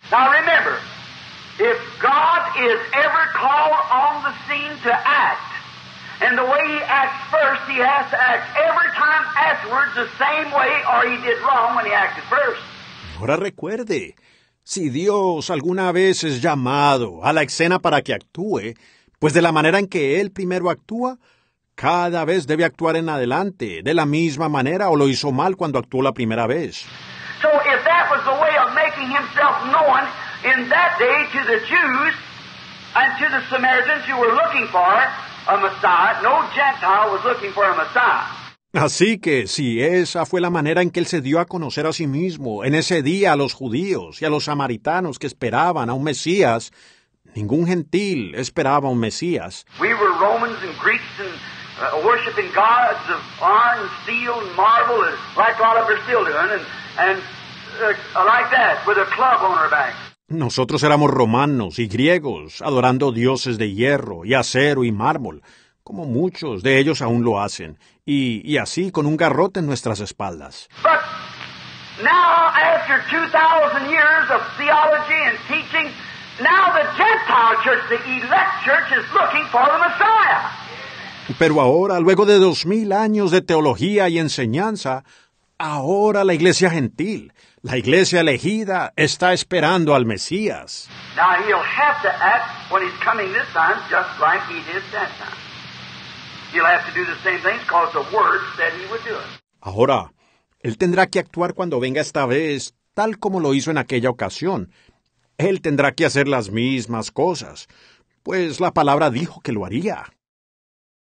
Now remember, if God is ever called on the scene to act, and the way He acts first, He has to act every time afterwards the same way, or He did wrong when He acted first. Ahora recuerde, si Dios alguna vez es llamado a la escena para que actúe, pues de la manera en que Él primero actúa, cada vez debe actuar en adelante, de la misma manera, o lo hizo mal cuando actuó la primera vez. So if that was the way of making Himself known in that day to the Jews and to the Samaritans who were looking for a Messiah, no Gentile was looking for a Messiah. Así que, si esa fue la manera en que Él se dio a conocer a sí mismo, en ese día a los judíos y a los samaritanos que esperaban a un Mesías, ningún gentil esperaba a un Mesías. We were Romans and Greeks and worshiping gods of iron and steel and marble, like a lot of them are still doing, and like that, with a club on our back. Nosotros éramos romanos y griegos, adorando dioses de hierro y acero y mármol, como muchos de ellos aún lo hacen, y así con un garrote en nuestras espaldas. But now, after 2,000 years of theology and teaching, now the Gentile church, the elect church, is looking for the Messiah. Pero ahora, luego de 2000 años de teología y enseñanza, ahora la iglesia gentil, la iglesia elegida, está esperando al Mesías. Now He'll have to act when He's coming this time, just like He did that time. He'll have to do the same things because the Word said He would do it. Ahora, Él tendrá que actuar cuando venga esta vez, tal como lo hizo en aquella ocasión. Él tendrá que hacer las mismas cosas, pues la palabra dijo que lo haría.